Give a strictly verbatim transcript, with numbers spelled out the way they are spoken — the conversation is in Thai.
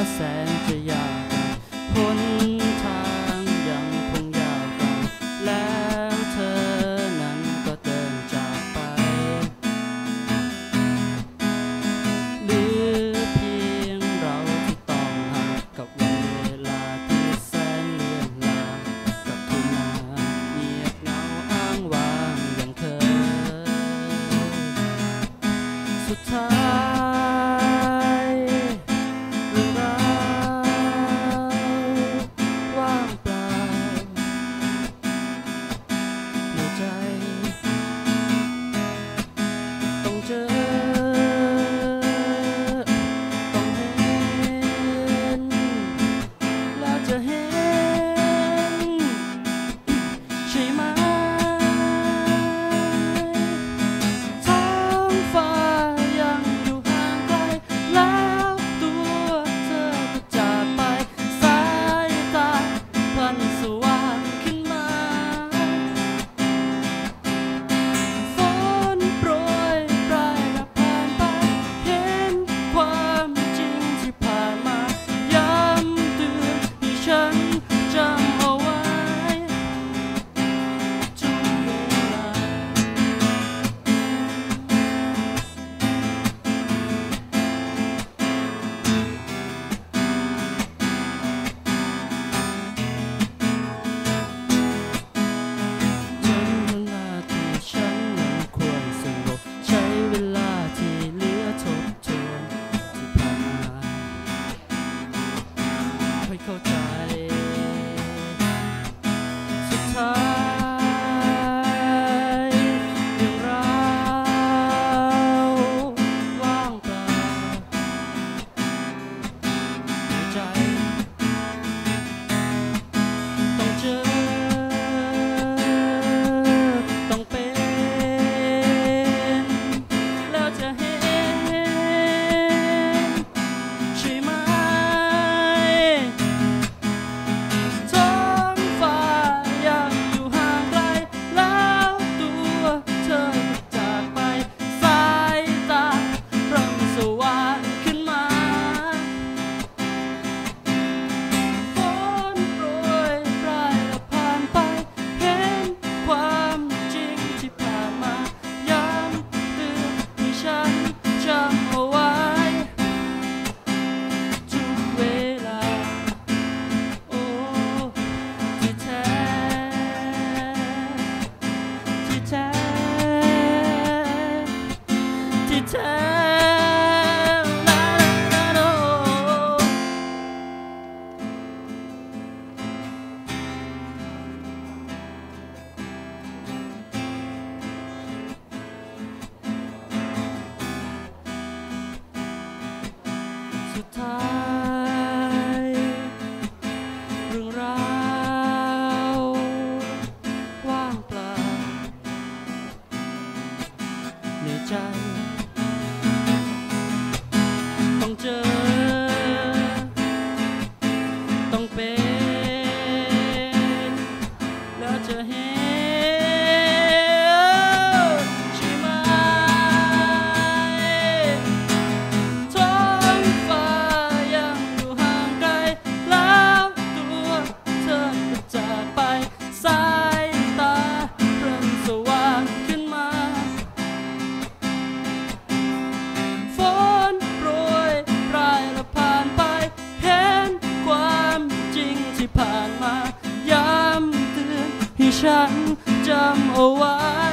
แสนจะยากหนทางยังคงยาวไกลแล้วเธอนั้นก็เดินจากไปเหลือเพียงเราที่ต้องห่างกับวันเวลาที่แสนเลื่อนลางกับทุ่งนาเงียบเหงาอ้างว้างอย่างเคยสุดท้ายเข้าใจสุดท้ายเรื่องราวว่างเปล่าในใจต้องเจอต้องเป็นแล้วจะเห็นใช่ไหมสุดท้ายเรื่องราวว่างเปล่าในใจต้องเจอต้องเป็นแล้วจะเห็นใช่ไหมท้องฟ้ายังอยู่ห่างไกลแล้วตัวเธอก็จากไปสายตาเริ่มสว่างขึ้นมาฝนโปรยปลายและผ่านไปเห็นความจริงที่ผ่านมาย้ำเตือนให้ฉันจำเอาไว้